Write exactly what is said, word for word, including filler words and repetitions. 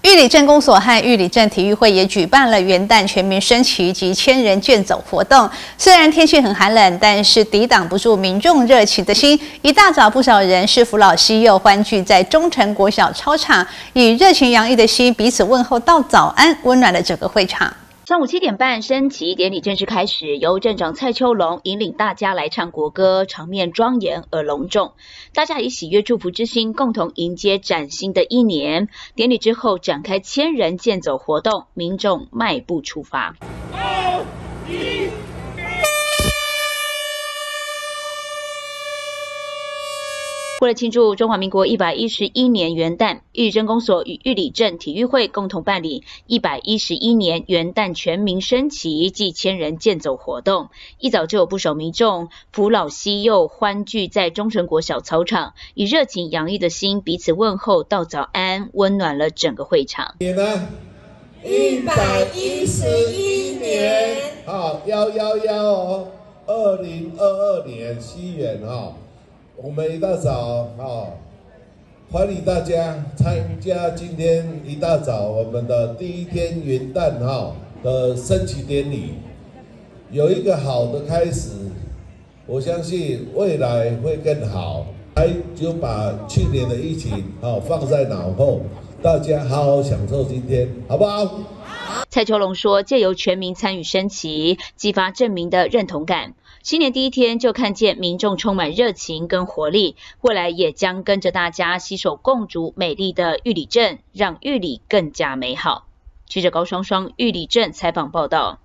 玉里镇公所和玉里镇体育会也举办了元旦全民升旗及千人健走活动。虽然天气很寒冷，但是抵挡不住民众热情的心。一大早，不少人是扶老携幼，欢聚在忠诚国小操场，以热情洋溢的心彼此问候道早安，温暖了整个会场。 上午七点半，升旗典礼正式开始，由镇长蔡秋龙引领大家来唱国歌，场面庄严而隆重。大家以喜悦祝福之心，共同迎接崭新的一年。典礼之后展开千人健走活动，民众迈步出发。二一为了庆祝中华民国一百一十一年元旦，玉里镇公所与玉里镇体育会共同办理一百一十一年元旦全民升旗暨千人健走活动。一早就有不少民众扶老携幼，欢聚在忠诚国小操场，以热情洋溢的心彼此问候道早安，温暖了整个会场。 你呢？一百一十一年，好，幺幺幺哦，二零二二年西元哈。我们一大早啊，欢迎大家参加今天一大早我们的第一天元旦哈的升旗典礼，有一个好的开始，我相信未来会更好。还就把去年的疫情啊放在脑后，大家好好享受今天，好不好？ 蔡秋龙说，借由全民参与升旗，激发镇民的认同感。新年第一天就看见民众充满热情跟活力，未来也将跟着大家携手共筑美丽的玉里镇，让玉里更加美好。记者高双双玉里镇采访报道。